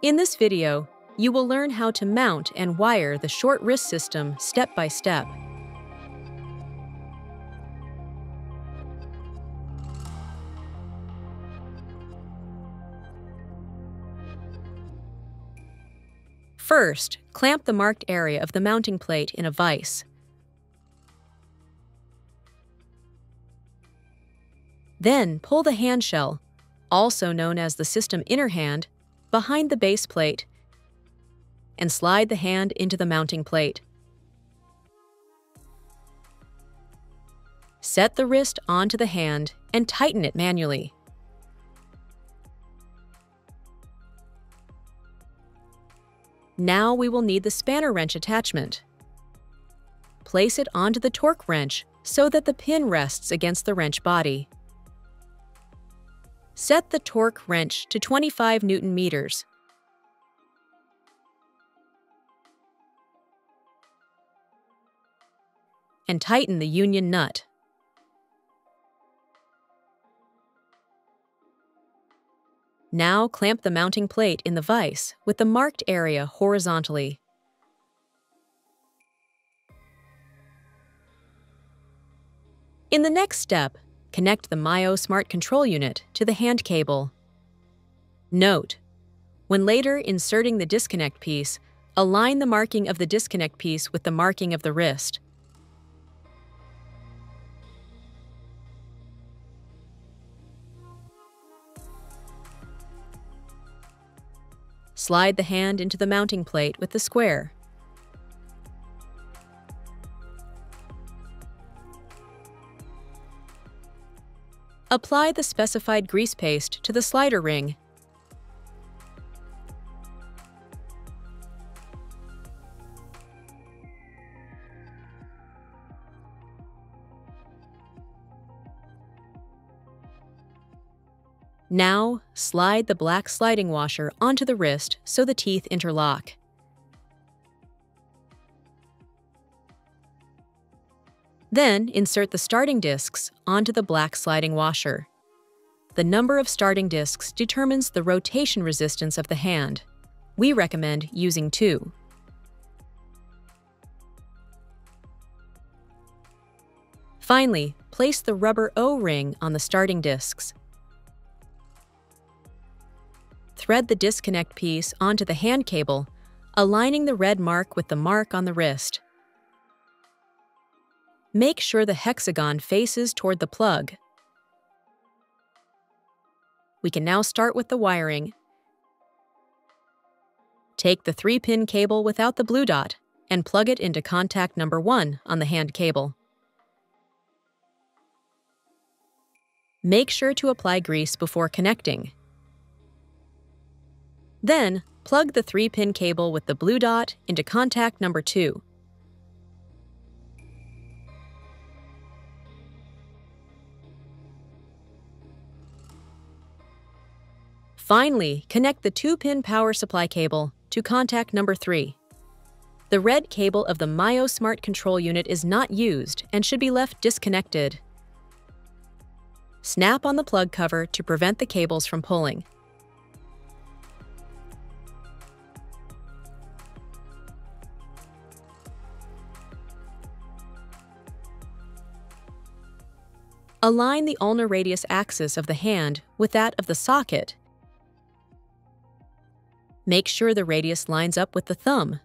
In this video, you will learn how to mount and wire the short wrist system step by step. First, clamp the marked area of the mounting plate in a vise. Then pull the handshell, also known as the system inner hand, behind the base plate and slide the hand into the mounting plate. Set the wrist onto the hand and tighten it manually. Now we will need the spanner wrench attachment. Place it onto the torque wrench so that the pin rests against the wrench body. Set the torque wrench to 25 Newton meters. And tighten the union nut. Now clamp the mounting plate in the vise with the marked area horizontally. In the next step, connect the Myo Smart Control Unit to the hand cable. Note: when later inserting the disconnect piece, align the marking of the disconnect piece with the marking of the wrist. Slide the hand into the mounting plate with the square. Apply the specified grease paste to the slider ring. Now, slide the black sliding washer onto the wrist so the teeth interlock. Then, insert the starting discs onto the black sliding washer. The number of starting discs determines the rotation resistance of the hand. We recommend using 2. Finally, place the rubber O-ring on the starting discs. Thread the disconnect piece onto the hand cable, aligning the red mark with the mark on the wrist. Make sure the hexagon faces toward the plug. We can now start with the wiring. Take the 3-pin cable without the blue dot and plug it into contact number 1 on the hand cable. Make sure to apply grease before connecting. Then, plug the 3-pin cable with the blue dot into contact number 2. Finally, connect the 2-pin power supply cable to contact number 3. The red cable of the Myo Smart Control Unit is not used and should be left disconnected. Snap on the plug cover to prevent the cables from pulling. Align the ulnar radius axis of the hand with that of the socket. Make sure the radius lines up with the thumb.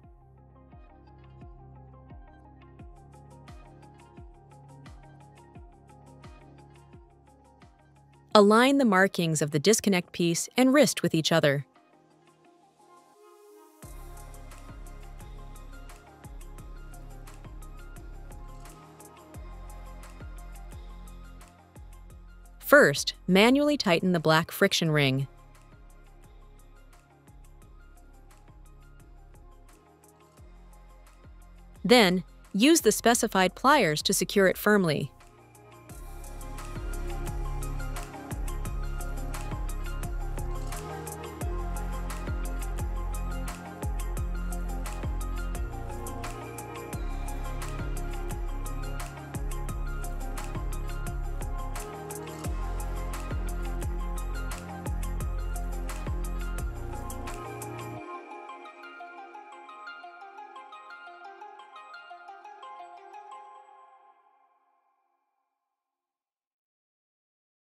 Align the markings of the disconnect piece and wrist with each other. First, manually tighten the black friction ring. Then, use the specified pliers to secure it firmly.